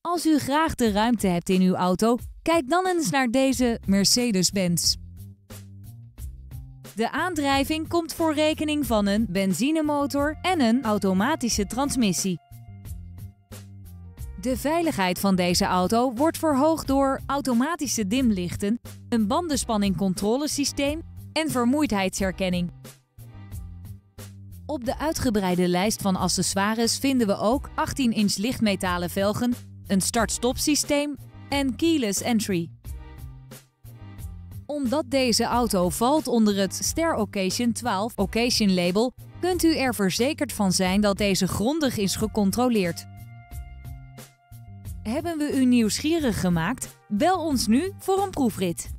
Als u graag de ruimte hebt in uw auto, kijk dan eens naar deze Mercedes-Benz. De aandrijving komt voor rekening van een benzinemotor en een automatische transmissie. De veiligheid van deze auto wordt verhoogd door automatische dimlichten, een bandenspanningcontrolesysteem en vermoeidheidsherkenning. Op de uitgebreide lijst van accessoires vinden we ook 18-inch lichtmetalen velgen, een start-stop systeem en keyless entry. Omdat deze auto valt onder het Ster Occasion 12 Occasion label, kunt u er verzekerd van zijn dat deze grondig is gecontroleerd. Hebben we u nieuwsgierig gemaakt? Bel ons nu voor een proefrit.